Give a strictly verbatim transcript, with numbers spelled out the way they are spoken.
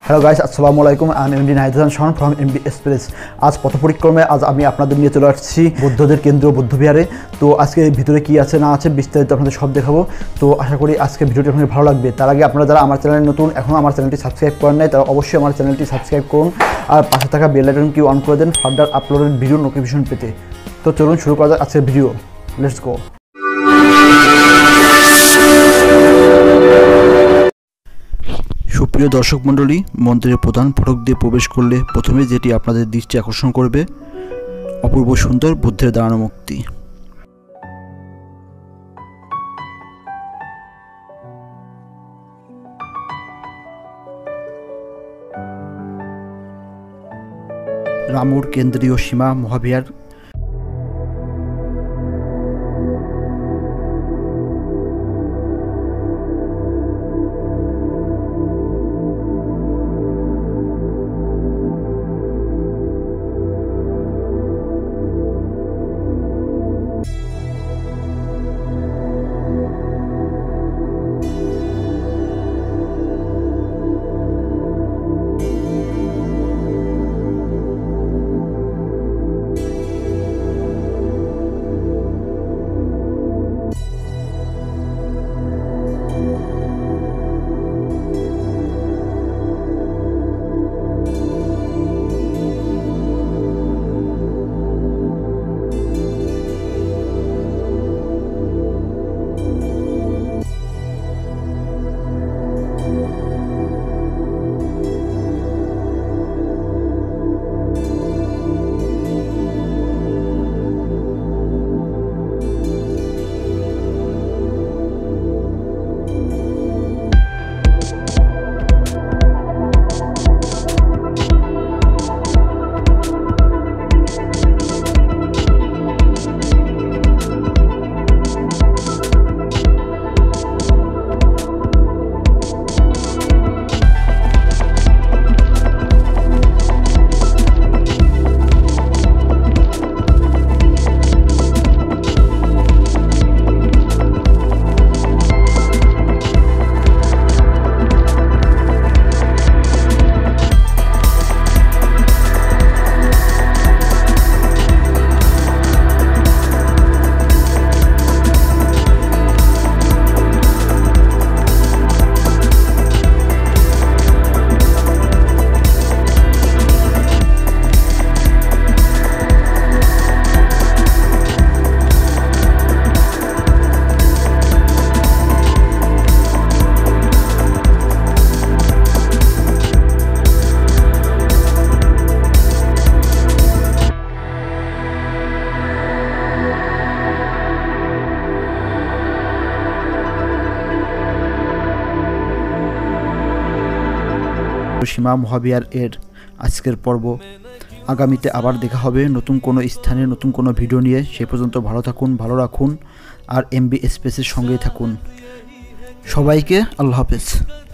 Hello guys, আসসালামু আলাইকুম। আমি MD Nahid Shon from Mvexpress। আজ পথ পরিক্রমে আজ আমি আপনাদের নিয়ে চলে আসছি বৌদ্ধদের কেন্দ্র বৌদ্ধ বিহারে। তো আজকে ভিতরে কি আছে না আছে বিস্তারিত আপনাদের সব দেখাবো। তো আশা করি আজকে ভিডিওটি আপনাদের ভালো লাগবে। তার আগে আপনারা যারা আমার চ্যানেলে নতুন, এখনও আমার চ্যানেলটি সাবস্ক্রাইব করেন নাই, তারা অবশ্যই আমার চ্যানেলটি সাবস্ক্রাইব করুন আর পাশে থাকা বেল আইকনটি অন করে দেন ফার্দার আপলোডেড ভিডিও নোটিফিকেশন পেতে। তো চলুন শুরু করা যাক আজকের ভিডিও। Let's go. সুপ্রিয় দর্শক মণ্ডলী, মন্দিরের প্রধান ফটক দিয়ে প্রবেশ করলে প্রথমে যেটি আপনাদের দৃষ্টি আকর্ষণ করবে অপূর্ব সুন্দর বুদ্ধের দাঁড়ানো মূর্তি। রামুর কেন্দ্রীয় সীমা মহাবিহার। সীমা মহাবিহার এর আজকের পর্ব। আগামীতে আবার দেখা হবে নতুন কোনো স্থানে নতুন কোনো ভিডিও নিয়ে। সে পর্যন্ত ভালো থাকুন, ভালো রাখুন আর Mvexpress এর সঙ্গেই থাকুন। সবাইকে আল্লাহ হাফেজ।